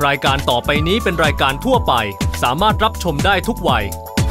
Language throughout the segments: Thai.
รายการต่อไปนี้เป็นรายการทั่วไปสามารถรับชมได้ทุกวัย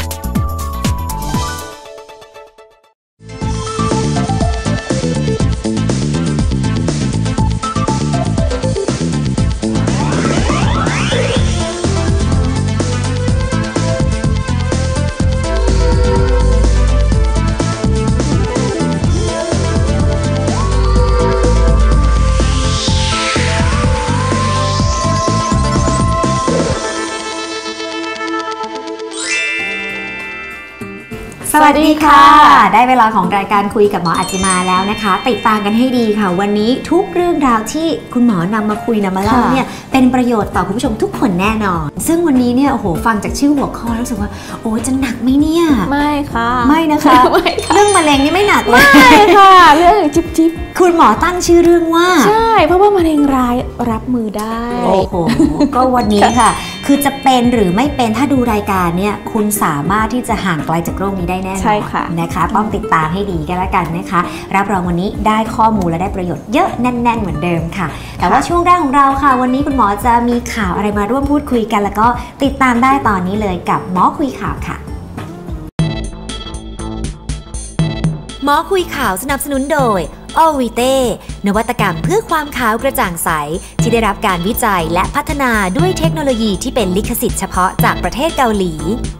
สวัสดีค่ะได้เวลาของรายการคุยกับหมออัจจิมาแล้วนะคะติดตามกันให้ดีค่ะวันนี้ทุกเรื่องราวที่คุณหมอนำมาคุยนำมาเล่าเนี่ยเป็นประโยชน์ต่อคุณผู้ชมทุกคนแน่นอนซึ่งวันนี้เนี่ยโอ้โหฟังจากชื่อหัวข้อรู้สึกว่าโอ้จะหนักไหมเนี่ยไม่ค่ะไม่นะคะเรื่องมะเร็งนี่ไม่หนักเลยไม่ค่ะเรื่องจิ๊บคุณหมอตั้งชื่อเรื่องว่าใช่เพราะว่ามะเร็งร้ายรับมือได้โอ้โหก็วันนี้ค่ะคือจะเป็นหรือไม่เป็นถ้าดูรายการเนี่ยคุณสามารถที่จะห่างไกลจากโรคนี้ได้แน่นอนใช่ค่ะนะคะต้องติดตามให้ดีกันแล้วกันนะคะรับรองวันนี้ได้ข้อมูลและได้ประโยชน์เยอะแน่นๆเหมือนเดิมค่ะแต่ว่าช่วงแรกของเราค่ะวันนี้คุณหมอจะมีข่าวอะไรมาร่วมพูดคุยกันแล้วก็ติดตามได้ตอนนี้เลยกับหมอคุยข่าวค่ะหมอคุยข่าวสนับสนุนโดยออลวีเต้นวัตกรรมเพื่อความขาวกระจ่างใสที่ได้รับการวิจัยและพัฒนาด้วยเทคโนโลยีที่เป็นลิขสิทธิ์เฉพาะจากประเทศเกาหลี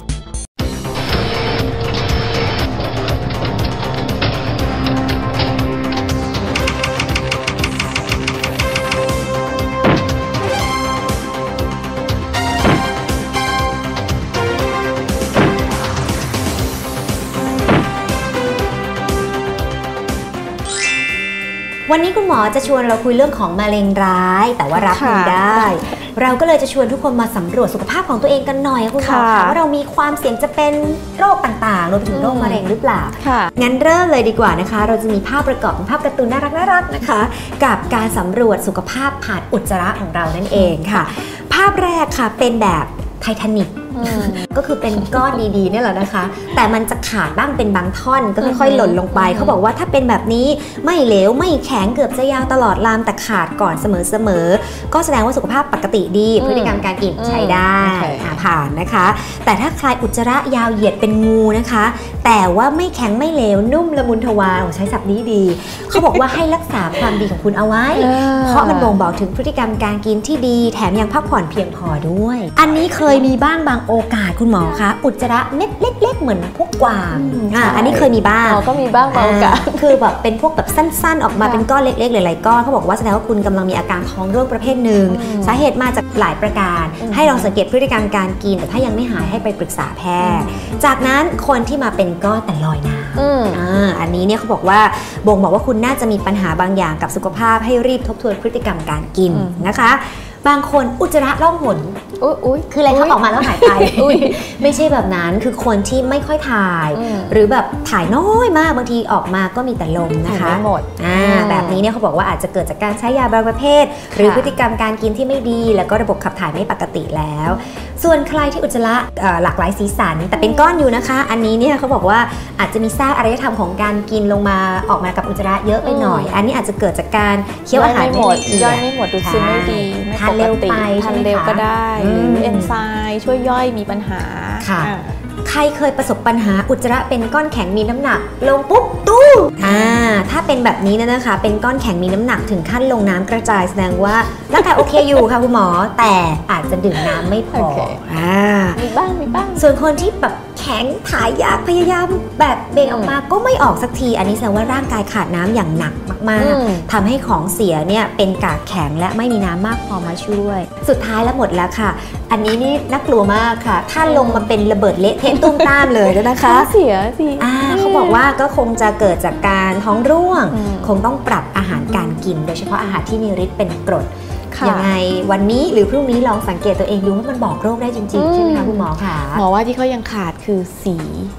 วันนี้คุณหมอจะชวนเราคุยเรื่องของมะเร็งร้ายแต่ว่ารับมือได้เราก็เลยจะชวนทุกคนมาสำรวจสุขภาพของตัวเองกันหน่อยคุณหมอคะว่าเรามีความเสี่ยงจะเป็นโรคต่างๆรวมไปถึงโรคมะเร็งหรือเปล่างั้นเริ่มเลยดีกว่านะคะเราจะมีภาพประกอบเป็นภาพการ์ตูนน่ารักๆนะคะกับการสำรวจสุขภาพผ่านอุจจาระของเรานั่นเองค่ะภาพแรกค่ะเป็นแบบไททานิกก็คือเป็นก้อนดีๆนี่แหละนะคะแต่มันจะขาดบ้างเป็นบางท่อนก็ค่อยๆหล่นลงไปเขาบอกว่าถ้าเป็นแบบนี้ไม่เหลวไม่แข็งเกือบจะยาวตลอดลำแต่ขาดก่อนเสมอก็แสดงว่าสุขภาพปกติดีพฤติกรรมการกินใช้ได้ผ่านนะคะแต่ถ้าใครอุจจาระยาวเหยียดเป็นงูนะคะแต่ว่าไม่แข็งไม่เหลวนุ่มละมุนทวารใช้ศัพท์นี้ดีเขาบอกว่าให้รักษาความดีของคุณเอาไว้เพราะมันบ่งบอกถึงพฤติกรรมการกินที่ดีแถมยังพักผ่อนเพียงพอด้วยอันนี้เคยมีบ้างบางโอกาสคุณหมอคะอุจจาระเม็ดเล็กๆเหมือนพวกกวางอันนี้เคยมีบ้างก็มีบ้างบางโอกาสคือแบบเป็นพวกแบบสั้นๆออกมาเป็นก้อนเล็กๆหลายๆก้อนเขาบอกว่าแสดงว่าคุณกำลังมีอาการท้องร่วงประเภทหนึ่งสาเหตุมาจากหลายประการให้ลองสังเกตพฤติกรรมการกินแต่ถ้ายังไม่หายให้ไปปรึกษาแพทย์จากนั้นคนที่มาเป็นก้อนแต่ลอยน้ำอันนี้เนี่ยเขาบอกว่าบ่งบอกว่าคุณน่าจะมีปัญหาบางอย่างกับสุขภาพให้รีบทบทวนพฤติกรรมการกินนะคะบางคนอุจจาระล่องหนคืออะไรคะออกมาแล้วหายไปไม่ใช่แบบนั้นคือคนที่ไม่ค่อยถ่ายหรือแบบถ่ายน้อยมากบางทีออกมาก็มีแต่ลมนะคะหมดแบบนี้เนี่ยเขาบอกว่าอาจจะเกิดจากการใช้ยาบางประเภทหรือพฤติกรรมการกินที่ไม่ดีแล้วก็ระบบขับถ่ายไม่ปกติแล้วส่วนใครที่อุจจาระหลากหลายสีสันแต่เป็นก้อนอยู่นะคะอันนี้เนี่ยเขาบอกว่าอาจจะมีซากอารยธรรมของการกินลงมาออกมากับอุจจาระเยอะไปหน่อยอันนี้อาจจะเกิดจากการเคี้ยวอาหารไม่หมดย่อยไม่หมดดูดซึมไม่ดีทานเร็วไปทานเร็วก็ได้หรือเอนไซม์ช่วยย่อยมีปัญหาค่ะใครเคยประสบปัญหาอุจจาระเป็นก้อนแข็งมีน้ำหนักลงปุ๊บตู้ถ้าเป็นแบบนี้นะคะเป็นก้อนแข็งมีน้ำหนักถึงขั้นลงน้ำกระจายแสดงว่าร่างกายโอเคอยู่ค่ะคุณหมอแต่อาจจะดื่มน้ำไม่พอมีบ้างส่วนคนที่แบบแข็งถ่ายยากพยายามแบบเบ่งออกมาก็ไม่ออกสักทีอันนี้แสดงว่าร่างกายขาดน้ำอย่างหนักมากๆทำให้ของเสียเนี่ยเป็นกากแข็งและไม่มีน้ำมากพอมาช่วยสุดท้ายแล้วหมดแล้วค่ะอันนี้นี่น่ากลัวมากค่ะถ้าลงมาเป็นระเบิดเละเทะตุ้มตามเลยนะคะเสียสิเขาบอกว่าก็คงจะเกิดจากการท้องร่วงคงต้องปรับอาหารการกินโดยเฉพาะอาหารที่มีฤทธิ์เป็นกรดยังไงวันนี้หรือพรุ่งนี้ลองสังเกตตัวเองดูว่ามันบอกโรคได้จริงๆใช่ไหมคะคุณหมอคะหมอว่าที่เขายังขาดคือสี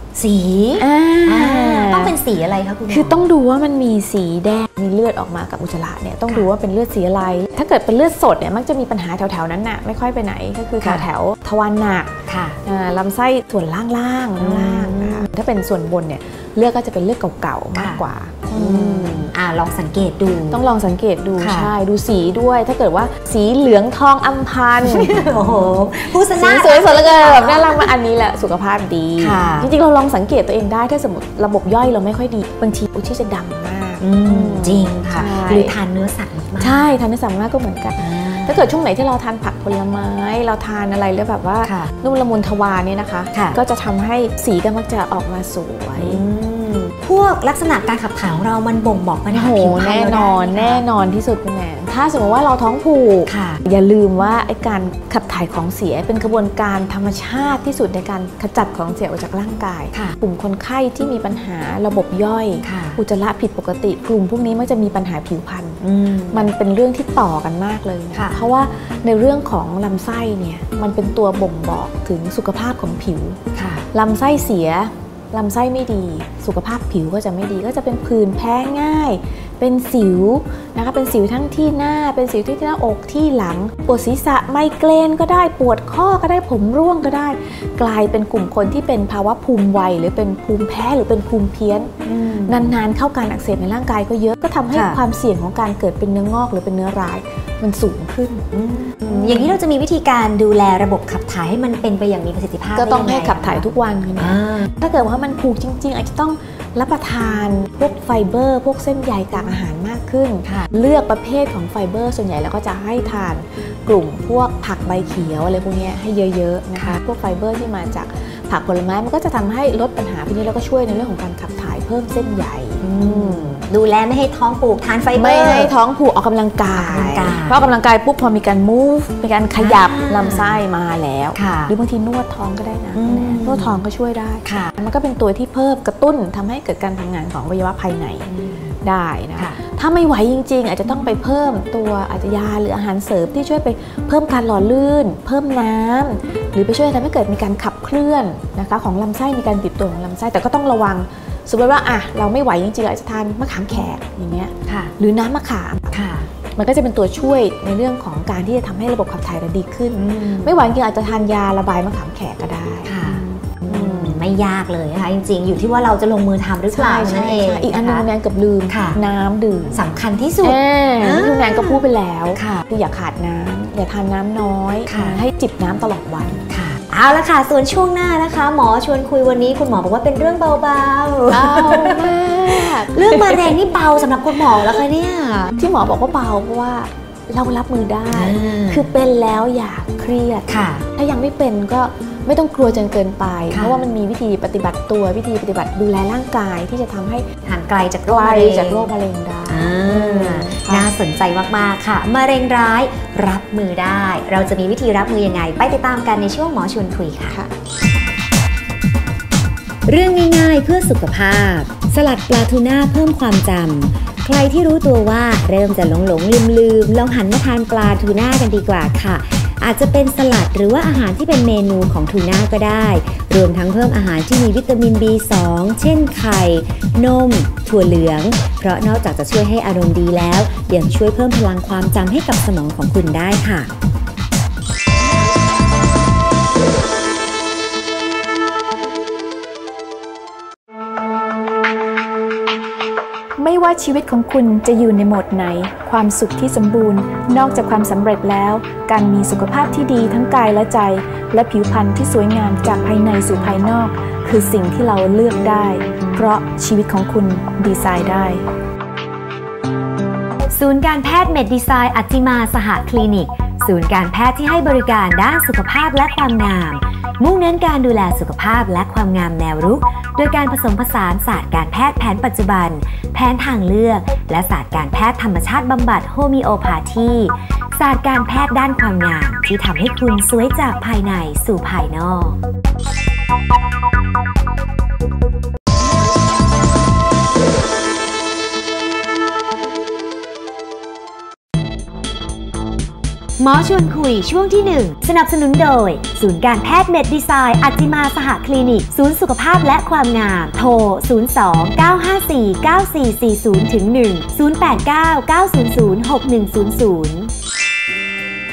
ต้องเป็นสีอะไรคะคุณหมอคือต้องดูว่ามันมีสีแดงมีเลือดออกมากับอุจจาระเนี่ยต้องดูว่าเป็นเลือดสีอะไรถ้าเกิดเป็นเลือดสดเนี่ยมักจะมีปัญหาแถวๆนั้นน่ะไม่ค่อยไปไหนก็คือแถวทวารหนักลำไส้ส่วนล่างนะคะถ้าเป็นส่วนบนเนี่ยเลือดก็จะเป็นเลือดเก่าๆมากกว่าลองสังเกตดูต้องลองสังเกตดูใช่ดูสีด้วยถ้าเกิดว่าสีเหลืองทองอัมพันโอ้โหผู้ชนะสวยสดเลยแบบน่ารักมาอันนี้แหละสุขภาพดีจริงๆเราลองสังเกตตัวเองได้ถ้าสมมติระบบย่อยเราไม่ค่อยดีบางทีที่จะดำมากจริงค่ะหรือทานเนื้อสัตว์มากใช่ทานเนื้อสัตว์มากก็เหมือนกันถ้าเกิดช่วงไหนที่เราทานผักผลไม้เราทานอะไรแล้วแบบว่านุ่มละมุนทวารเนี่ยนะคะก็จะทำให้สีก็มักจะออกมาสวยพวกลักษณะการขับถ่ายของเรามันบ่งบอกปัญหาผิวพรรณแน่นอนที่สุดคุณแม่ถ้าสมมติว่าเราท้องผูกอย่าลืมว่าไอ้การขับถ่ายของเสียเป็นกระบวนการธรรมชาติที่สุดในการขจัดของเสียออกจากร่างกายกลุ่มคนไข้ที่มีปัญหาระบบย่อยอุจจาระผิดปกติกลุ่มพวกนี้มักจะมีปัญหาผิวพรรณมันเป็นเรื่องที่ต่อกันมากเลยเพราะว่าในเรื่องของลำไส้เนี่ยมันเป็นตัวบ่งบอกถึงสุขภาพของผิวลำไส้เสียลำไส้ไม่ดีสุขภาพผิวก็จะไม่ดีก็จะเป็นผื่นแพ้ง่ายเป็นสิวนะคะเป็นสิวทั้งที่หน้าเป็นสิวที่หน้าอกที่หลังปวดศีรษะไมเกรนก็ได้ปวดข้อก็ได้ผมร่วงก็ได้กลายเป็นกลุ่มคนที่เป็นภาวะภูมิไวหรือเป็นภูมิแพ้หรือเป็นภูมิเพี้ยนนานๆเข้าการอักเสบในร่างกายก็เยอะก็ทำให้ความเสี่ยงของการเกิดเป็นเนื้องอกหรือเป็นเนื้อร้ายมันสูงขึ้นอย่างนี้เราจะมีวิธีการดูแลระบบขับถ่ายให้มันเป็นไปอย่างมีประสิทธิภาพก็ต้องให้ขับถ่ายทุกวันค่ะถ้าเกิดว่ามันผูกจริงๆอาจจะต้องรับประทานพวกไฟเบอร์พวกเส้นใยจากอาหารมากขึ้นเลือกประเภทของไฟเบอร์ส่วนใหญ่แล้วก็จะให้ทานกลุ่มพวกผักใบเขียวอะไรพวกนี้ให้เยอะๆนะคะพวกไฟเบอร์ที่มาจากผักผลไม้มันก็จะทำให้ลดปัญหาพวกนี้แล้วก็ช่วยในเรื่องของการขับถ่ายเพิ่มเส้นใยดูแลไม่ให้ท้องผูกทานไฟเบอร์ไม่ให้ท้องผูกออกกำลังกายเพราะกำลังกายปุ๊บพอมีการ move มีการขยับลำไส้มาแล้วหรือบางทีนวดท้องก็ได้นะนวดท้องก็ช่วยได้มันก็เป็นตัวที่เพิ่มกระตุ้นทำให้เกิดการทำงานของอวัยวะภายในได้นะคะถ้าไม่ไหวจริงๆอาจจะต้องไปเพิ่มตัวอาจจะยาหรืออาหารเสริมที่ช่วยไปเพิ่มการหล่อลื่นเพิ่มน้ำหรือไปช่วยทำให้เกิดมีการขับเคลื่อนนะคะของลำไส้มีการบีบตัวของลำไส้แต่ก็ต้องระวังสมมติว่าเราไม่ไหวจริงๆอาจจะทานมะขามแขกอย่างเงี้ยหรือน้ำมะขามมันก็จะเป็นตัวช่วยในเรื่องของการที่จะทำให้ระบบขับถ่ายเราดีขึ้นไม่ไหวจริงอาจจะทานยาระบายมะขามแขกก็ได้ไม่ยากเลยนะคะจริงๆอยู่ที่ว่าเราจะลงมือทำหรือเปล่านั่นเองอีกอันนึงแนนกับลืมน้ำดื่มสำคัญที่สุดที่แนนก็พูดไปแล้วคืออย่าขาดน้ำอย่าทานน้ำน้อยให้จิบน้ำตลอดวันเอาละค่ะส่วนช่วงหน้านะคะหมอชวนคุยวันนี้คุณหมอบอกว่าเป็นเรื่องเบาๆมากเรื่องมะเร็งนี่เบาสำหรับคุณหมอแล้วค่ะเนี่ยที่หมอบอกว่าเบาเพราะว่าเรารับมือได้คือเป็นแล้วอย่าเครียดถ้ายังไม่เป็นก็ไม่ต้องกลัวจนเกินไปเพราะว่ามันมีวิธีปฏิบัติตัววิธีปฏิบัติดูแลร่างกายที่จะทำให้ห่างไกลจากโรคมะเร็งได้น่าสนใจมากๆค่ะมะเร็งร้ายรับมือได้เราจะมีวิธีรับมือยังไงไปติดตามกันในช่วงหมอชวนคุยค่ะเรื่องง่ายๆเพื่อสุขภาพสลัดปลาทูน่าเพิ่มความจำใครที่รู้ตัวว่าเริ่มจะหลงลืมลองหันมาทานปลาทูน่ากันดีกว่าค่ะอาจจะเป็นสลัดหรือว่าอาหารที่เป็นเมนูของทูน่าก็ได้รวมทั้งเพิ่มอาหารที่มีวิตามิน B2 เช่นไข่นมถั่วเหลืองเพราะนอกจากจะช่วยให้อารมณ์ดีแล้วยังช่วยเพิ่มพลังความจำให้กับสมองของคุณได้ค่ะไม่ว่าชีวิตของคุณจะอยู่ในโหมดไหนความสุขที่สมบูรณ์นอกจากความสำเร็จแล้วการมีสุขภาพที่ดีทั้งกายและใจและผิวพรรณที่สวยงามจากภายในสู่ภายนอกคือสิ่งที่เราเลือกได้เพราะชีวิตของคุณดีไซน์ได้ศูนย์การแพทย์เมดดีไซน์อัจจิมาสหคลินิกศูนย์การแพทย์ที่ให้บริการด้านสุขภาพและความงามมุ่งเน้นการดูแลสุขภาพและความงามแนวรุกโดยการผสมผสานศาสตร์การแพทย์แผนปัจจุบันแผนทางเลือกและศาสตร์การแพทย์ธรรมชาติบำบัดโฮมิโอพาธีศาสตร์การแพทย์ด้านความงามที่ทำให้คุณสวยจากภายในสู่ภายนอกหมอชวนคุยช่วงที่1สนับสนุนโดยศูนย์การแพทย์เมดดีไซน์อัจจิมาสหคลินิกศูนย์สุขภาพและความงามโทร02 954 9440 ถึง 1 089 900 6100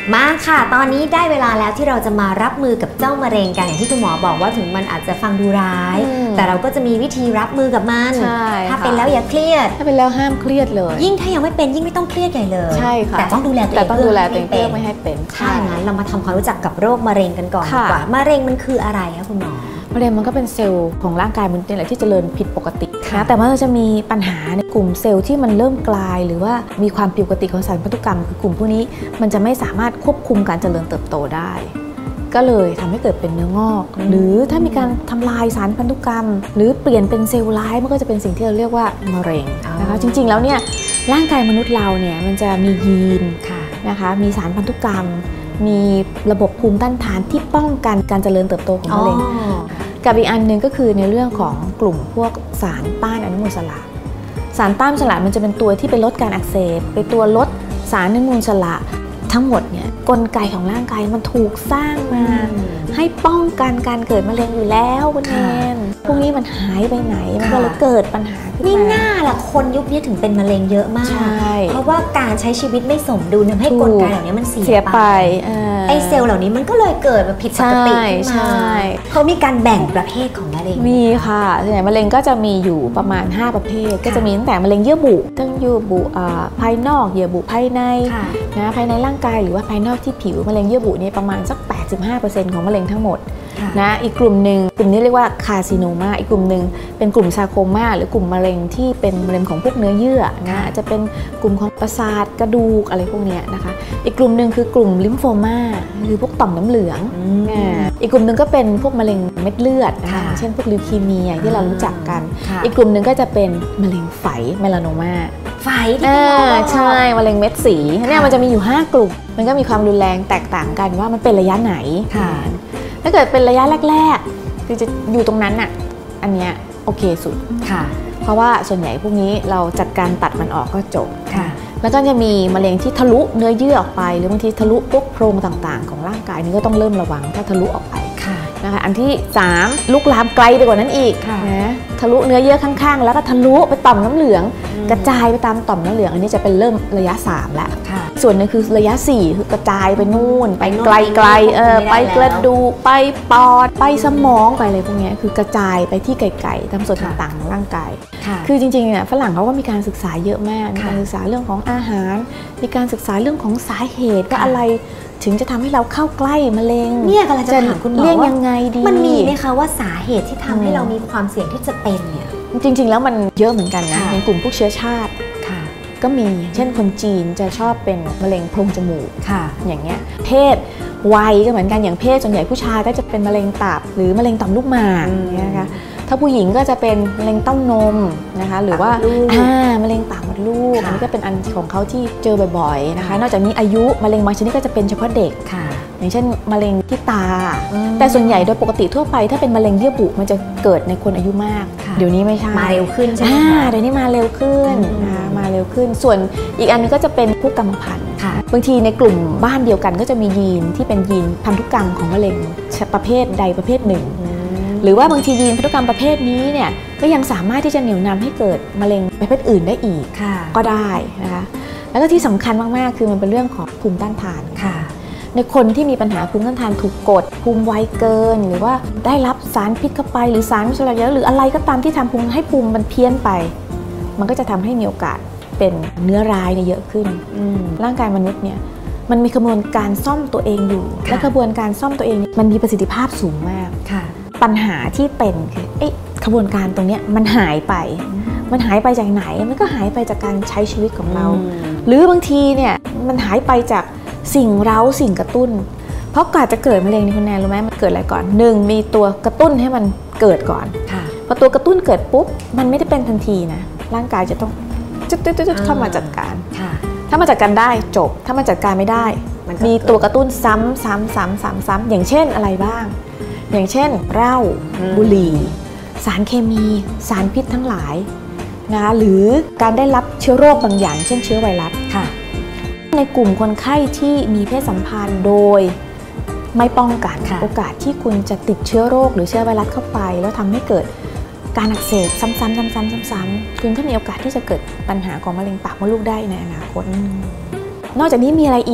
มาค่ะตอนนี้ได้เวลาแล้วที่เราจะมารับมือกับเจ้ามะเร็งกันอย่างที่คุณหมอบอกว่าถึงมันอาจจะฟังดูร้ายแต่เราก็จะมีวิธีรับมือกับมันถ้าเป็นแล้วอย่าเครียดถ้าเป็นแล้วห้ามเครียดเลยยิ่งถ้ายังไม่เป็นยิ่งไม่ต้องเครียดใหญ่เลยใช่ค่ะแต่ต้องดูแลตัวเองเพื่อไม่ให้เป็นใช่งั้นเรามาทำความรู้จักกับโรคมะเร็งกันก่อนดีกว่ามะเร็งมันคืออะไรคะคุณหมอมะเร็งมันก็เป็นเซลล์ของร่างกายมันนี่แหละที่เจริญผิดปกตินะแต่มันจะมีปัญหาในกลุ่มเซลล์ที่มันเริ่มกลายหรือว่ามีความผิดปกติของสารพันธุกรรมคือกลุ่มพวกนี้มันจะไม่สามารถควบคุมการเจริญเติบโตได้ก็เลยทำให้เกิดเป็นเนื้องอกหรือถ้ามีการทำลายสารพันธุกรรมหรือเปลี่ยนเป็นเซลล์ร้ายมันก็จะเป็นสิ่งที่เราเรียกว่ามะเร็งนะคะจริงๆแล้วเนี่ยร่างกายมนุษย์เราเนี่ยมันจะมียีนนะคะมีสารพันธุกรรมมีระบบภูมิต้านทานที่ป้องกันการเจริญเติบโตของมะเร็งกับอีกอันหนึ่งก็คือในเรื่องของกลุ่มพวกสารต้านอนุมูลอิสระสารต้านอิสระมันจะเป็นตัวที่ไปลดการอักเสบไปตัวลดสารอนุมูลอิสระทั้งหมดเนี่ยกลไกของร่างกายมันถูกสร้างมาให้ป้องกันการเกิดมะเร็งอยู่แล้วคุณแอนพวกนี้มันหายไปไหนมันก็เลยเกิดปัญหานี่น่าล่ะคนยุคนี้ถึงเป็นมะเร็งเยอะมากเพราะว่าการใช้ชีวิตไม่สมดุลทำให้กลไกเหล่านี้มันเสียไปไอเซลล์เหล่านี้มันก็เลยเกิดมาผิดปกติขึ้นมาเขามีการแบ่งประเภทของมะเร็งมีค่ะส่วนใหญ่มะเร็งก็จะมีอยู่ประมาณ5ประเภทก็จะมีตั้งแต่มะเร็งเยื่อบุทั้งเยื่อบุภายนอกเยื่อบุภายในนะภายในร่างกายหรือว่าภายนอกที่ผิวมะเร็งเยื่อบุนี่ประมาณสัก 85% ของมะเร็งทั้งหมดนะอีกกลุ่มหนึ่งกลุ่มนี้เรียกว่าคาร์ซิโนมาอีกกลุ่มหนึ่งเป็นกลุ่มซาร์โคมาหรือกลุ่มมะเร็งที่เป็นมะเร็งของพวกเนื้อเยื่อนะจะเป็นกลุ่มของประสาทกระดูกอะไรพวกนี้นะคะอีกกลุ่มหนึ่งคือกลุ่มลิมโฟมาคือพวกต่อมน้ำเหลืองอีกกลุ่มหนึ่งก็เป็นพวกมะเร็งเม็ดเลือดนะคะเช่นพวกลิวคีเมียที่เรารู้จักกันอีกกลุ่มหนึ่งก็จะเป็นมะเร็งไฝเมลาโนมาไฝใช่มะเร็งเม็ดสีเนี่ยมันจะมีอยู่5กลุ่มมันก็มีความรุนแรงแตกต่างกันว่ามันเป็นระยะไหนถ้าเกิดเป็นระยะแรกๆคือจะอยู่ตรงนั้นน่ะอันเนี้ยโอเคสุดค่ะเพราะว่าส่วนใหญ่พวกนี้เราจัดการตัดมันออกก็จบค่ะแล้วก็จะมีมะเร็งที่ทะลุเนื้อเยื่อออกไปหรือบางทีทะลุพวกโพรงต่างๆของร่างกายนี่ก็ต้องเริ่มระวังถ้าทะลุออกไปนะคะอันที่3ลุกลามไกลไปกว่านั้นอีกนะทะลุเนื้อเยื่อข้างๆแล้วก็ทะลุไปต่อมน้ำเหลืองกระจายไปตามต่อมน้ำเหลืองอันนี้จะเป็นเริ่มระยะ3แล้วส่วนนึงคือระยะ4คือกระจายไปนู่นไปไกลๆไปกระดูกไปปอดไปสมองไปอะไรพวกนี้คือกระจายไปที่ไกลๆตามส่วนต่างๆของร่างกายคือจริงๆเนี่ยฝรั่งเขาก็มีการศึกษาเยอะมากมีการศึกษาเรื่องของอาหารมีการศึกษาเรื่องของสาเหตุว่าอะไรถึงจะทำให้เราเข้าใกล้มะเร็งเนี่ยกำลังจะถามคุณหมอว่ายังไงดีมันมีไหมคะว่าสาเหตุที่ทำให้เรามีความเสี่ยงที่จะเป็นเนี่ยจริงๆแล้วมันเยอะเหมือนกันนะในกลุ่มพวกเชื้อชาติก็มีเช่นคนจีนจะชอบเป็นมะเร็งโพรงจมูกอย่างเงี้ยเพศวัยก็เหมือนกันอย่างเพศส่วนใหญ่ผู้ชายก็จะเป็นมะเร็งตับหรือมะเร็งต่อมลูกหมากนะคะถ้าผู้หญิงก็จะเป็นมะเร็งเต้านมนะคะหรือว่ามะเร็งปากมดลูกอันนี้ก็เป็นอันของเขาที่เจอบ่อยๆนะคะนอกจากนี้อายุมะเร็งบางชนิดก็จะเป็นเฉพาะเด็กอย่างเช่นมะเร็งที่ตาแต่ส่วนใหญ่โดยปกติทั่วไปถ้าเป็นมะเร็งเยื่อบุมันจะเกิดในคนอายุมากเดี๋ยวนี้ไม่ใช่มาเร็วขึ้นใช่ไหมเดี๋ยวนี้มาเร็วขึ้นมาเร็วขึ้นส่วนอีกอันนึงก็จะเป็นพวกกรรมพันธุ์บางทีในกลุ่มบ้านเดียวกันก็จะมียีนที่เป็นยีนพันธุกรรมของมะเร็งประเภทใดประเภทหนึ่งหรือว่าบางทียีนพันธุกรรมประเภทนี้เนี่ยก็ยังสามารถที่จะเหนี่ยวนำให้เกิดมะเร็งประเภทอื่นได้อีกก็ได้นะคะแล้วก็ที่สำคัญมากๆคือมันเป็นเรื่องของภูมิต้านทานในคนที่มีปัญหาภูมิต้านทานถูกกดภูมิไวเกินหรือว่าได้รับสารพิษเข้าไปหรือสารไม่ใช่เยอะหรืออะไรก็ตามที่ทำภูมิให้ภูมิมันเพี้ยนไปมันก็จะทำให้มีโอกาสเป็นเนื้อร้ายเยอะขึ้นร่างกายมนุษย์เนี่ยมันมีกระบวนการซ่อมตัวเองอยู่และกระบวนการซ่อมตัวเองมันมีประสิทธิภาพสูงมากปัญหาที่เป็นคือกระบวนการตรงนี้มันหายไปจากไหนมันก็หายไปจากการใช้ชีวิตของเราหรือบางทีเนี่ยมันหายไปจากสิ่งเร้าสิ่งกระตุ้นเพราะก่อนจะเกิดมะเร็งในคุณแนนรู้ไหมมันเกิดอะไรก่อน1มีตัวกระตุ้นให้มันเกิดก่อนพอตัวกระตุ้นเกิดปุ๊บมันไม่ได้เป็นทันทีนะร่างกายจะต้องจุดเข้ามาจัดการถ้ามาจัดการได้จบถ้ามาจัดการไม่ได้มีตัวกระตุ้นซ้ำอย่างเช่นอะไรบ้างอย่างเช่นเหล้าบุหรี่สารเคมีสารพิษทั้งหลายนะคะหรือการได้รับเชื้อโรคบางอย่างเช่นเชื้อไวรัสในกลุ่มคนไข้ที่มีเพศสัมพันธ์โดยไม่ป้องกันโอกาสที่คุณจะติดเชื้อโรคหรือเชื้อไวรัสเข้าไปแล้วทำให้เกิดการอักเสบซ้ำๆคุณก็มีโอกาสที่จะเกิดปัญหาของมะเร็งปากมดลูกได้ในอนาคตนอกจากนี้มีอะไรอีก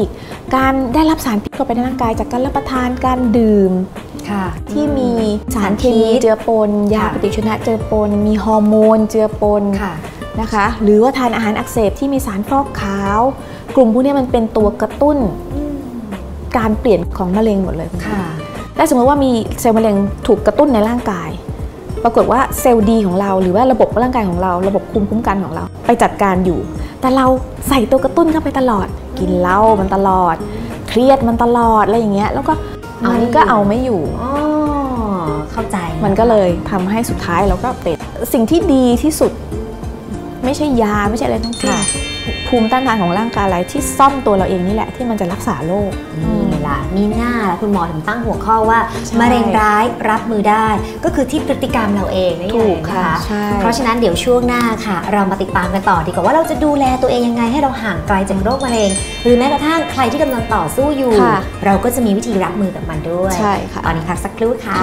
การได้รับสารพิษเข้าไปในร่างกายจากการรับประทานการดื่มที่มีสารเคมีเจือปนยาปฏิชีวนะเจือปนมีฮอร์โมนเจือปนนะคะหรือว่าทานอาหารอักเสบที่มีสารฟอกขาวกลุ่มพวกนี้มันเป็นตัวกระตุ้นการเปลี่ยนของมะเร็งหมดเลยและสมมติว่ามีเซลล์มะเร็งถูกกระตุ้นในร่างกายปรากฏว่าเซลล์ดีของเราหรือว่าระบบร่างกายของเราระบบภูมิคุ้มกันของเราไปจัดการอยู่แต่เราใส่ตัวกระตุ้นเข้าไปตลอดกินเหล้ามันตลอดเครียดมันตลอดอะไรอย่างเงี้ยแล้วก็มันก็เอาไม่อยู่เข้าใจมันก็เลยทำให้สุดท้ายเราก็เป็นสิ่งที่ดีที่สุดไม่ใช่ยาไม่ใช่อะไรทั้งสิ้นภูมิต้านทานของร่างกายอะไรที่ซ่อมตัวเราเองนี่แหละที่มันจะรักษาโรคนี่แหละมีหน้าคุณหมอถึงตั้งหัวข้อว่ามะเร็งร้ายรับมือได้ก็คือที่พฤติกรรมเราเองนี่เองนะคะเพราะฉะนั้นเดี๋ยวช่วงหน้าค่ะเรามาติดตามกันต่อดีกว่าว่าเราจะดูแลตัวเองยังไงให้เราห่างไกลจากโรคมะเร็งหรือแม้กระทั่งใครที่กำลังต่อสู้อยู่เราก็จะมีวิธีรับมือกับมันด้วยใช่ค่ะตอนนี้พักสักครู่ค่ะ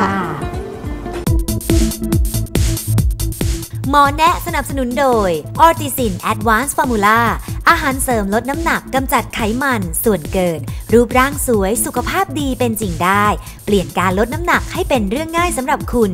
หมอแนะสนับสนุนโดย Ortisin Advanced Formula อาหารเสริมลดน้ำหนักกำจัดไขมันส่วนเกินรูปร่างสวยสุขภาพดีเป็นจริงได้เปลี่ยนการลดน้ำหนักให้เป็นเรื่องง่ายสำหรับคุณ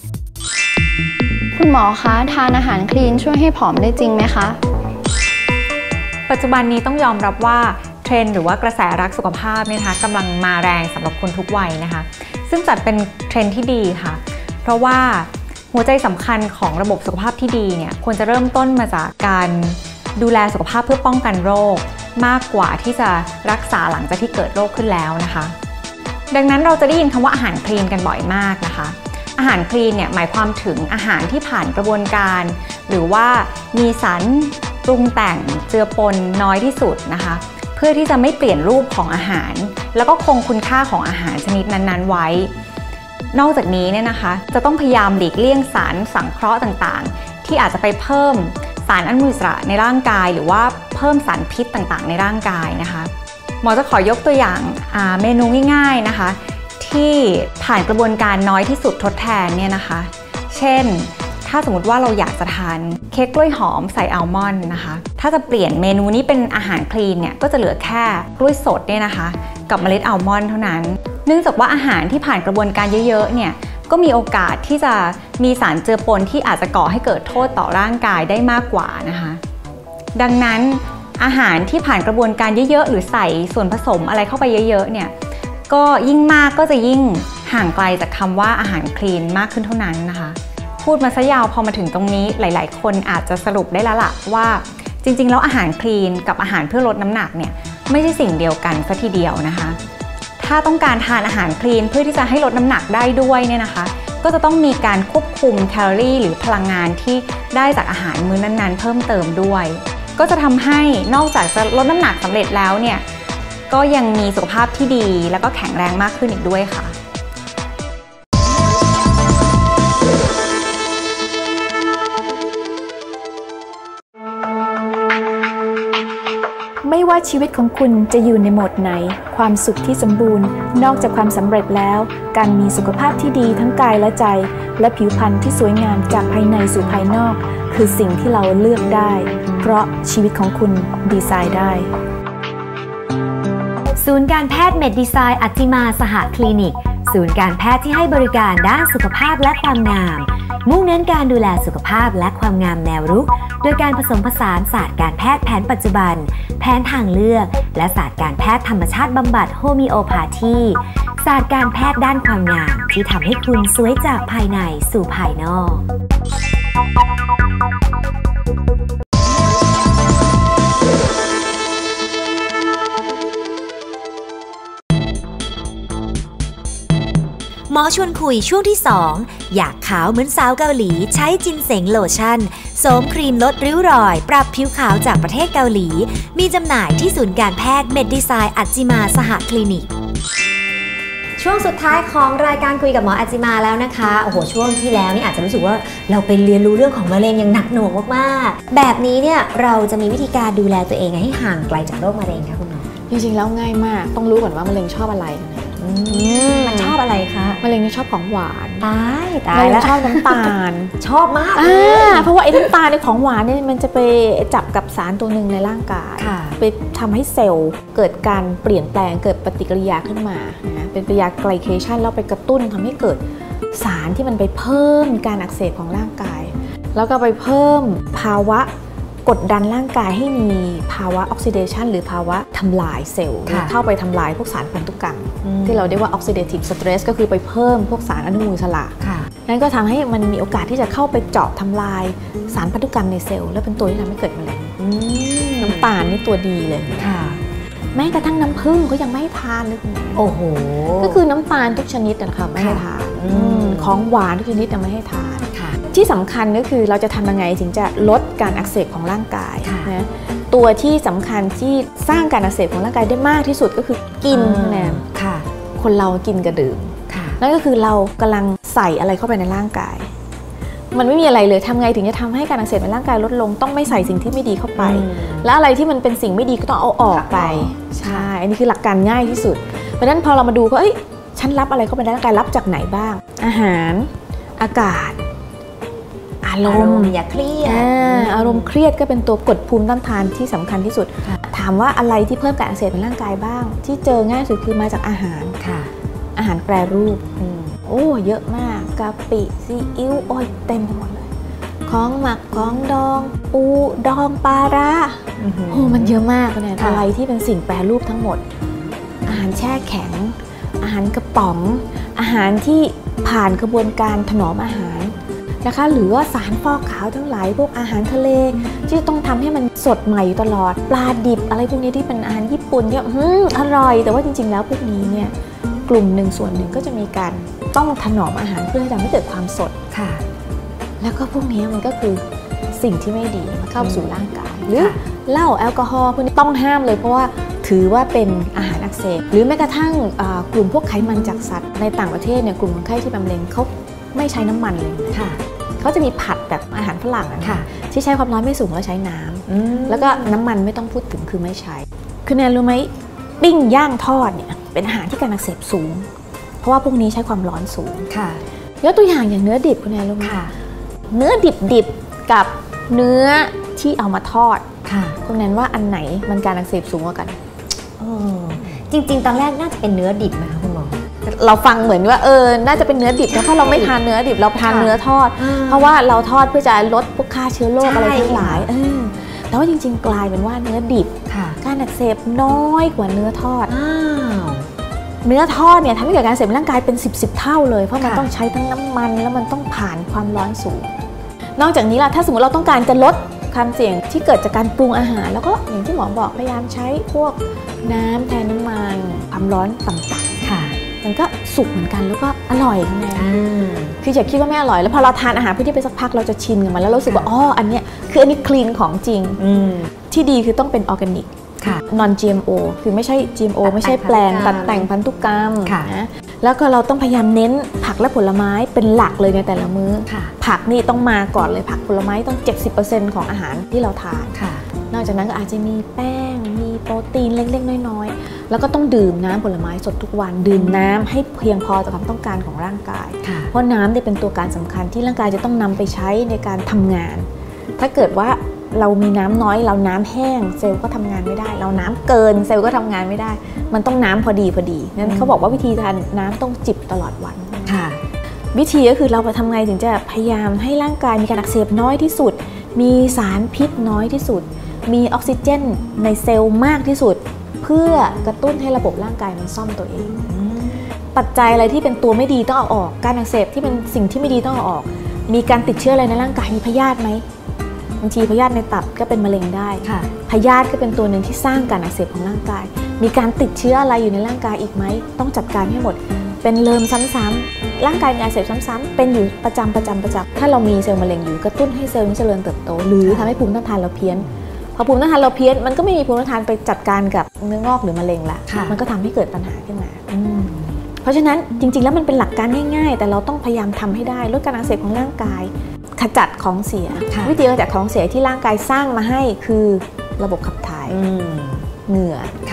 คุณหมอคะทานอาหารคลีนช่วยให้ผอมได้จริงไหมคะปัจจุบันนี้ต้องยอมรับว่าเทรนด์หรือว่ากระแสรักสุขภาพเนี่ยนะคะกำลังมาแรงสำหรับคนทุกวัยนะคะซึ่งจัดเป็นเทรนด์ที่ดีค่ะเพราะว่าหัวใจสำคัญของระบบสุขภาพที่ดีเนี่ยควรจะเริ่มต้นมาจากการดูแลสุขภาพเพื่อป้องกันโรคมากกว่าที่จะรักษาหลังจากที่เกิดโรคขึ้นแล้วนะคะดังนั้นเราจะได้ยินคำว่าอาหารคลีนกันบ่อยมากนะคะอาหารคลีนเนี่ยหมายความถึงอาหารที่ผ่านกระบวนการหรือว่ามีสารปรุงแต่งเจือปนน้อยที่สุดนะคะเพื่อที่จะไม่เปลี่ยนรูปของอาหารแล้วก็คงคุณค่าของอาหารชนิดนั้นๆไว้นอกจากนี้เนี่ยนะคะจะต้องพยายามหลีกเลี่ยงสารสังเคราะห์ต่างๆที่อาจจะไปเพิ่มสารอนุมูลอิสระในร่างกายหรือว่าเพิ่มสารพิษต่างๆในร่างกายนะคะหมอจะขอยกตัวอย่างเมนูง่ายๆนะคะที่ผ่านกระบวนการน้อยที่สุดทดแทนเนี่ยนะคะเช่นถ้าสมมติว่าเราอยากจะทานเค้กกล้วยหอมใส่อัลมอนด์นะคะถ้าจะเปลี่ยนเมนูนี้เป็นอาหารคลีนเนี่ยก็จะเหลือแค่กล้วยสดเนี่ยนะคะกับเมล็ดอัลมอนด์เท่านั้นเนื่องจากว่าอาหารที่ผ่านกระบวนการเยอะๆเนี่ยก็มีโอกาสที่จะมีสารเจือปนที่อาจจะก่อให้เกิดโทษต่อร่างกายได้มากกว่านะคะดังนั้นอาหารที่ผ่านกระบวนการเยอะๆหรือใส่ส่วนผสมอะไรเข้าไปเยอะๆเนี่ยก็ยิ่งมากก็จะยิ่งห่างไกลจากคำว่าอาหารคลีนมากขึ้นเท่านั้นนะคะพูดมาซะยาวพอมาถึงตรงนี้หลายๆคนอาจจะสรุปได้แล้วล่ะว่าจริงๆแล้วอาหารคลีนกับอาหารเพื่อลดน้ำหนักเนี่ยไม่ใช่สิ่งเดียวกันซะทีเดียวนะคะถ้าต้องการทานอาหารคลีนเพื่อที่จะให้ลดน้ำหนักได้ด้วยเนี่ยนะคะก็จะต้องมีการควบคุมแคลอรี่หรือพลังงานที่ได้จากอาหารมื้อนั้นๆเพิ่มเติมด้วยก็จะทำให้นอกจากจะลดน้ำหนักสำเร็จแล้วเนี่ยก็ยังมีสุขภาพที่ดีแล้วก็แข็งแรงมากขึ้นอีกด้วยค่ะไม่ว่าชีวิตของคุณจะอยู่ในโหมดไหนความสุขที่สมบูรณ์นอกจากความสำเร็จแล้วการมีสุขภาพที่ดีทั้งกายและใจและผิวพรรณที่สวยงามจากภายในสู่ภายนอกคือสิ่งที่เราเลือกได้เพราะชีวิตของคุณดีไซน์ได้ศูนย์การแพทย์เมดดีไซน์อัจจิมาสหคลินิกศูนย์การแพทย์ที่ให้บริการด้านสุขภาพและความงามมุ่งเน้นการดูแลสุขภาพและความงามแนวรุกโดยการผสมผสานศาสตร์การแพทย์แผนปัจจุบันแผนทางเลือกและศาสตร์การแพทย์ธรรมชาติบำบัดโฮมิโอพาธีศาสตร์การแพทย์ด้านความงามที่ทำให้คุณสวยจากภายในสู่ภายนอกหมอชวนคุยช่วงที่ 2อยากขาวเหมือนสาวเกาหลีใช้จินเส็งโลชั่นโสมครีมลดริ้วรอยปรับผิวขาวจากประเทศเกาหลีมีจำหน่ายที่ศูนย์การแพทย์เมดดีไซน์อัจจิมาสหคลินิกช่วงสุดท้ายของรายการคุยกับหมออัจจิมาแล้วนะคะโอ้โหช่วงที่แล้วนี่อาจจะรู้สึกว่าเราไปเรียนรู้เรื่องของมะเร็งอย่างหนักหน่วงมากๆแบบนี้เนี่ยเราจะมีวิธีการดูแลตัวเองให้ห่างไกลจากโรคมะเร็งคะคุณหมอจริงๆแล้วง่ายมากต้องรู้ก่อนว่ามะเร็งชอบอะไรมันชอบอะไรคะมะเร็งนี่ชอบของหวานตายมะเร็งชอบน้ำตาลชอบมากเพราะว่าไอ้น้ำตาลในของหวานเนี่ยมันจะไปจับกับสารตัวหนึ่งในร่างกายไปทำให้เซลล์เกิดการเปลี่ยนแปลงเกิดปฏิกิริยาขึ้นมานะเป็นปฏิกิริยาไกลเคชันแล้วไปกระตุ้นทำให้เกิดสารที่มันไปเพิ่มการอักเสบของร่างกายแล้วก็ไปเพิ่มภาวะกดดันร่างกายให้มีภาวะออกซิเดชันหรือภาวะทำลายเซลล์เข้าไปทำลายพวกสารพันธุกรรมที่เราเรียกว่าออกซิเดทีฟสเตรสก็คือไปเพิ่มพวกสารอนุมูลอิสระนั่นก็ทำให้มันมีโอกาสที่จะเข้าไปเจาะทำลายสารพันธุกรรมในเซลล์และเป็นตัวที่ทำให้เกิดมะเร็งน้ำตาลนี่ตัวดีเลยแม้กระทั่งน้ำผึ้งก็ยังไม่ให้ทานเลยโอ้โหก็คือน้ำตาลทุกชนิดนะคะไม่ให้ทานของหวานทุกชนิดไม่ให้ทานที่สำคัญก็คือเราจะทำยังไงถึงจะลดการอักเสบของร่างกายนะตัวที่สำคัญที่สร้างการอักเสบของร่างกายได้มากที่สุดก็คือกินนะคนเรากินกับดื่มนั่นก็คือเรากำลังใส่อะไรเข้าไปในร่างกายมันไม่มีอะไรเลยทำไงถึงจะทำให้การอักเสบในร่างกายลดลงต้องไม่ใส่สิ่งที่ไม่ดีเข้าไปและอะไรที่มันเป็นสิ่งไม่ดีก็ต้องเอาออกไปใช่อันนี้คือหลักการง่ายที่สุดเพราะฉะนั้นพอเรามาดูก็ฉันรับอะไรเข้าไปในร่างกายรับจากไหนบ้างอาหารอากาศอารมณ์อย่าเครียดอารมณ์เครียดก็เป็นตัวกดภูมิต้านทานที่สำคัญที่สุดถามว่าอะไรที่เพิ่มการอักเสบในร่างกายบ้างที่เจอง่ายสุดคือมาจากอาหารอาหารแปรรูปโอ้เยอะมากกะปิซีอิ๊วโอ้ยเต็มไปหมดเลยของหมักของดองปูดองปลาร้าโอ้มันเยอะมากเนี่ยอะไรที่เป็นสิ่งแปรรูปทั้งหมดอาหารแช่แข็งอาหารกระป๋องอาหารที่ผ่านกระบวนการถนอมอาหารนะคะหรือว่าสารฟอกขาวทั้งหลายพวกอาหารทะเลที่ต้องทำให้มันสดใหม่อยู่ตลอดปลาดิบอะไรพวกนี้ที่เป็นอาหารญี่ปุ่นเนี่ยอร่อยแต่ว่าจริงๆแล้วพวกนี้เนี่ยกลุ่มหนึ่งส่วนหนึ่งก็จะมีการต้องถนอมอาหารเพื่อให้ทำให้เกิดความสดค่ะแล้วก็พวกนี้มันก็คือสิ่งที่ไม่ดีมาเข้าสู่ร่างกายหรือเหล้าแอลกอฮอล์พวกนี้ต้องห้ามเลยเพราะว่าถือว่าเป็นอาหารอักเสบหรือแม้กระทั่งกลุ่มพวกไขมันจากสัตว์ในต่างประเทศเนี่ยกลุ่มคนไข้ที่เป็นมะเร็งเขาไม่ใช้น้ำมันเลยค่ะเขาจะมีผัดแบบอาหารฝรั่งนะคะที่ใช้ความร้อนไม่สูงแล้วใช้น้ำแล้วก็น้ำมันไม่ต้องพูดถึงคือไม่ใช้คือแนนรู้ไหมปิ้งย่างทอดเนี่ยเป็นอาหารที่การอักเสบสูงเพราะว่าพวกนี้ใช้ความร้อนสูงค่ะยกตัวอย่างเนื้อดิบคุณแนนรู้ไหมเนื้อดิบกับเนื้อที่เอามาทอดคุณแนนว่าอันไหนมันการอักเสบสูงกว่ากันจริงๆตอนแรกน่าจะเป็นเนื้อดิบไหมคะคุณหมอเราฟังเหมือนว่าน่าจะเป็นเนื้อดิบนะเพราะเราไม่ทานเนื้อดิบเราทานเนื้อทอดเพราะว่าเราทอดเพื่อจะลดพวกฆ่าเชื้อโรคอะไรทั้งหลายแต่ว่าจริงๆกลายเป็นว่าเนื้อดิบการอักเสบน้อยกว่าเนื้อทอดเนื้อทอดเนี่ยทำให้เกิดการอักเสบในร่างกายเป็น10 เท่าเลยเพราะมันต้องใช้ทั้งน้ำมันแล้วมันต้องผ่านความร้อนสูงนอกจากนี้ล่ะถ้าสมมติเราต้องการจะลดความเสี่ยงที่เกิดจากการปรุงอาหารแล้วก็อย่างที่หมอบอกพยายามใช้พวกน้ำแทนน้ำมันความร้อนต่ำๆค่ะมันก็สุกเหมือนกันแล้วก็อร่อยค่ะแม่คืออย่าคิดว่าไม่อร่อยแล้วพอเราทานอาหารพวกนี้ไปสักพักเราจะชินกับมันแล้วรู้สึกว่าอันนี้คืออันนี้คลีนของจริงที่ดีคือต้องเป็นออร์แกนิกnon GMO คือไม่ใช่ GMO ไม่ใช่แปลงตัดแต่งพันธุกรรมนะแล้วก็เราต้องพยายามเน้นผักและผลไม้เป็นหลักเลยในแต่ละมื้อผักนี่ต้องมาก่อนเลยผักผลไม้ต้อง 70% ของอาหารที่เราทานนอกจากนั้นก็อาจจะมีแป้งมีโปรตีนเล็กๆน้อยๆแล้วก็ต้องดื่มน้ำผลไม้สดทุกวันดื่มน้ำให้เพียงพอต่อความต้องการของร่างกายเพราะน้ำเนี่ยเป็นตัวการสำคัญที่ร่างกายจะต้องนำไปใช้ในการทำงานถ้าเกิดว่าเรามีน้ำน้อยเราน้ำแห้งเซลล์ก็ทำงานไม่ได้เราน้ำเกินเซลล์ก็ทำงานไม่ได้มันต้องน้ำพอดีนั้นเขาบอกว่าวิธีทานน้ำต้องจิบตลอดวันวิธีก็คือเราไปทำไงถึงจะพยายามให้ร่างกายมีการอักเสบน้อยที่สุดมีสารพิษน้อยที่สุดมีออกซิเจนในเซลล์มากที่สุดเพื่อกระตุ้นให้ระบบร่างกายมันซ่อมตัวเองปัจจัยอะไรที่เป็นตัวไม่ดีต้องเอาออกการอักเสบที่เป็นสิ่งที่ไม่ดีต้องเอาออกมีการติดเชื้ออะไรในร่างกายมีพยาธิไหมบางทีพยาธิในตับก็เป็นมะเร็งได้พยาธิก็เป็นตัวหนึ่งที่สร้างการอักเสบของร่างกายมีการติดเชื้ออะไรอยู่ในร่างกายอีกไหมต้องจัดการให้หมดเป็นเริ่มซ้ำๆร่างกายมีอักเสบซ้ำๆเป็นอยู่ประจำถ้าเรามีเซลล์มะเร็งอยู่กระตุ้นให้เซลล์นี้เจริญเติบโตหรือทำให้ภูมิต้านทานเราเพี้ยนพอภูมิต้านทานเราเพี้ยนมันก็ไม่มีภูมิต้านทานไปจัดการกับเนื้องอกหรือมะเร็งละมันก็ทำให้เกิดปัญหาขึ้นมาเพราะฉะนั้นจริงๆแล้วมันเป็นหลักการง่ายๆแต่เราต้องพยายามทำให้ได้ลดการอักเสบของร่างกายขจัดของเสียวิธีขจัดของเสียที่ร่างกายสร้างมาให้คือระบบขับถ่ายเหงื่อ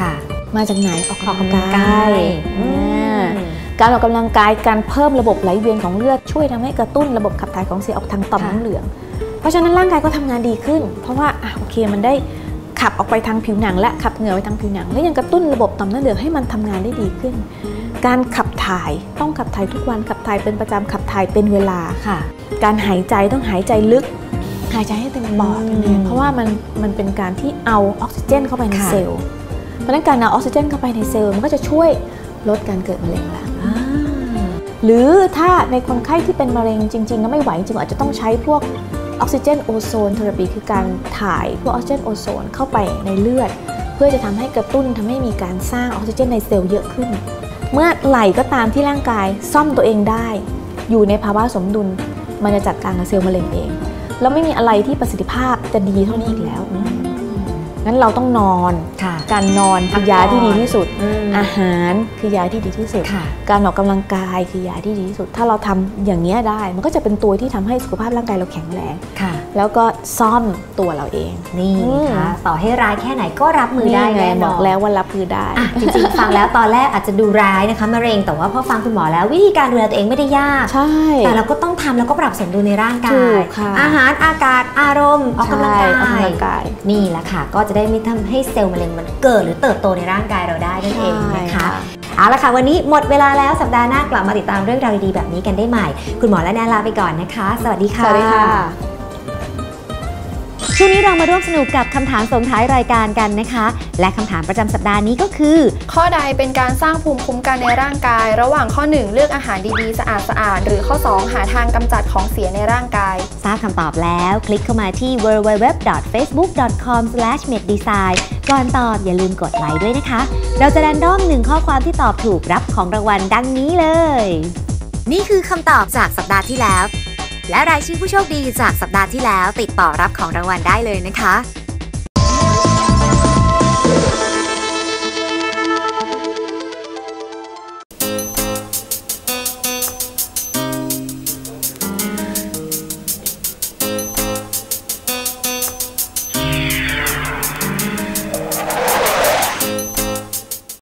มาจากไหนออกกำลังกายการออกกำลังกายการเพิ่มระบบไหลเวียนของเลือดช่วยทำให้กระตุ้นระบบขับถ่ายของเสียออกทางต่อมน้ำเหลืองเพราะฉะนั้นร่างกายก็ทำงานดีขึ้นเพราะว่าโอเคมันได้ขับออกไปทางผิวหนังและขับเหงื่อไปทางผิวหนังและยังกระตุ้นระบบต่อมน้ำเหลืองให้มันทำงานได้ดีขึ้นการขับถ่ายต้องขับถ่ายทุกวันขับถ่ายเป็นประจำขับถ่ายเป็นเวลาค่ะการหายใจต้องหายใจลึกหายใจให้เต็มปอดเนี่ยเพราะว่ามันเป็นการที่เอาออกซิเจนเข้าไปในเซลล์เพราะนั้นการเอาออกซิเจนเข้าไปในเซลล์มันก็จะช่วยลดการเกิดมะเร็งละหรือถ้าในคนไข้ที่เป็นมะเร็งจริงๆก็ไม่ไหวจริงๆอาจจะต้องใช้พวกออกซิเจนโอโซนเทอราปีคือการถ่ายพวกออกซิเจนโอโซนเข้าไปในเลือดเพื่อจะทำให้กระตุ้นทำให้มีการสร้างออกซิเจนในเซลล์เยอะขึ้นเมื่อไหร่ก็ตามที่ร่างกายซ่อมตัวเองได้อยู่ในภาวะสมดุลมันจะจัดการกับเซลล์มะเร็งเองแล้วไม่มีอะไรที่ประสิทธิภาพจะดีเท่านี้อีกแล้วงั้นเราต้องนอนการนอนคือยาที่ดีที่สุดอาหารคือยาที่ดีที่สุดการออกกำลังกายคือยาที่ดีที่สุดถ้าเราทำอย่างนี้ได้มันก็จะเป็นตัวที่ทำให้สุขภาพร่างกายเราแข็งแรงแล้วก็ซ่อมตัวเราเองนี่ค่ะต่อให้ร้ายแค่ไหนก็รับมือได้แน่นอนบอกแล้วว่ารับมือได้จริงๆฟังแล้วตอนแรกอาจจะดูร้ายนะคะมะเร็งแต่ว่าพอฟังคุณหมอแล้ววิธีการดูแลตัวเองไม่ได้ยากใช่แต่เราก็ต้องทำแล้วก็ปรับสมดุลในร่างกายอาหารอากาศอารมณ์ออกกำลังกายนี่แหละค่ะก็จะได้ไม่ทำให้เซลล์มะเร็งมันเกิดหรือเติบโตในร่างกายเราได้นั่นเองนะคะเอาละค่ะวันนี้หมดเวลาแล้วสัปดาห์หน้ากลับมาติดตามเรื่องราวดีๆแบบนี้กันได้ใหม่คุณหมอและแนนลาไปก่อนนะคะสวัสดีค่ะสวัสดีค่ะช่วงนี้เรามาร่วมสนุกกับคำถามส่งท้ายรายการกันนะคะและคำถามประจำสัปดาห์นี้ก็คือข้อใดเป็นการสร้างภูมิคุ้มกันในร่างกายระหว่างข้อ1เลือกอาหารดีๆสะอาดหรือข้อ2หาทางกำจัดของเสียในร่างกายทราบคำตอบแล้วคลิกเข้ามาที่ www.facebook.com/meddesign ก่อนตอบอย่าลืมกดไลค์ด้วยนะคะเราจะแรนดอม1ข้อความที่ตอบถูกรับของรางวัลดังนี้เลยนี่คือคำตอบจากสัปดาห์ที่แล้วและรายชื่อผู้โชคดีจากสัปดาห์ที่แล้วติดต่อรับของรางวัลได้เลยนะคะ